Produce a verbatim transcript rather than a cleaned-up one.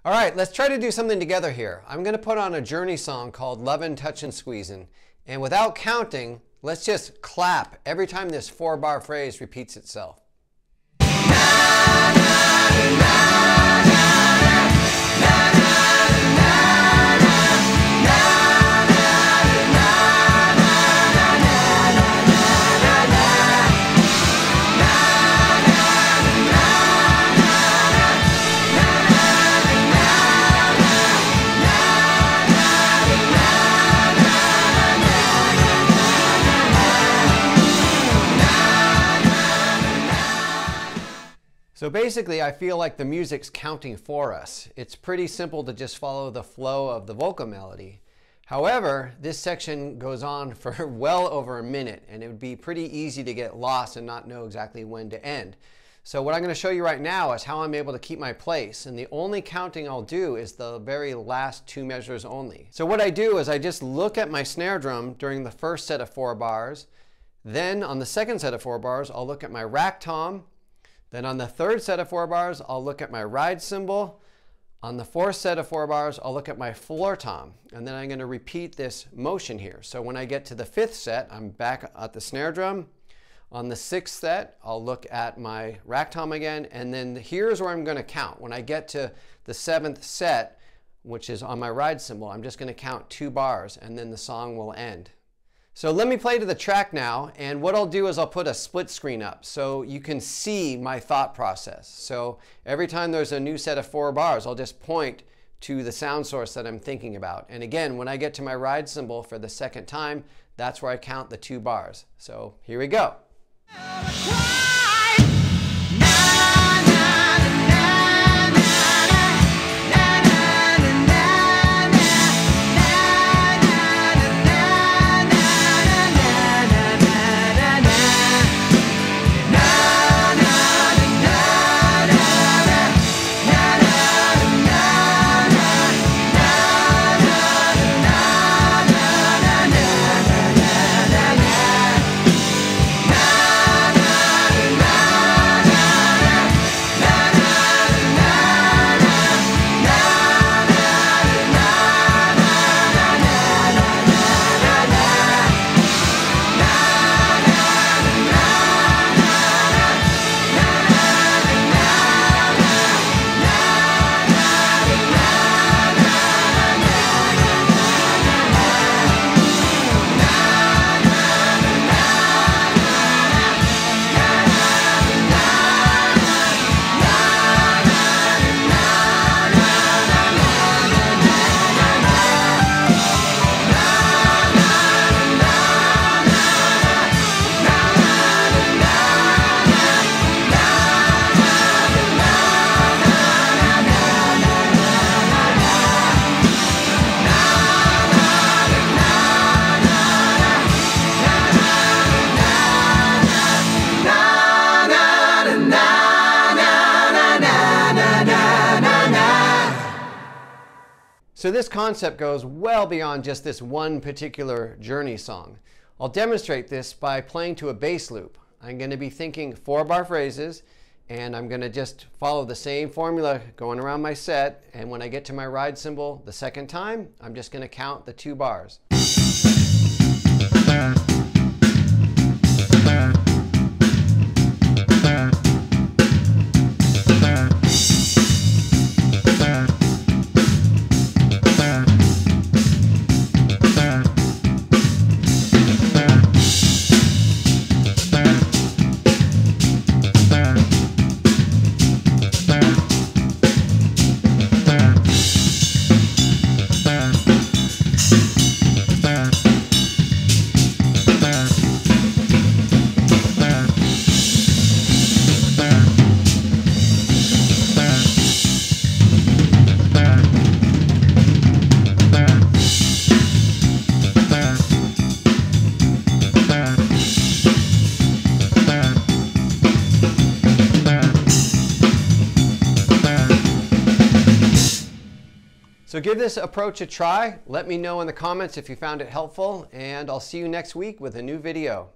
All right, let's try to do something together here. I'm going to put on a Journey song called Lovin', Touchin', Squeezin'. And without counting, let's just clap every time this four bar phrase repeats itself. So basically, I feel like the music's counting for us. It's pretty simple to just follow the flow of the vocal melody. However, this section goes on for well over a minute, and it would be pretty easy to get lost and not know exactly when to end. So what I'm going to show you right now is how I'm able to keep my place, and the only counting I'll do is the very last two measures only. So what I do is I just look at my snare drum during the first set of four bars. Then on the second set of four bars, I'll look at my rack tom. Then on the third set of four bars, I'll look at my ride cymbal. On the fourth set of four bars, I'll look at my floor tom. And then I'm going to repeat this motion here. So when I get to the fifth set, I'm back at the snare drum. On the sixth set, I'll look at my rack tom again. And then here's where I'm going to count. When I get to the seventh set, which is on my ride cymbal, I'm just going to count two bars, and then the song will end. So let me play to the track now, and what I'll do is I'll put a split screen up so you can see my thought process. So every time there's a new set of four bars, I'll just point to the sound source that I'm thinking about. And again, when I get to my ride cymbal for the second time, that's where I count the two bars. So here we go. So this concept goes well beyond just this one particular Journey song. I'll demonstrate this by playing to a bass loop. I'm going to be thinking four bar phrases, and I'm going to just follow the same formula going around my set, and when I get to my ride cymbal the second time, I'm just going to count the two bars. So give this approach a try. Let me know in the comments if you found it helpful, and I'll see you next week with a new video.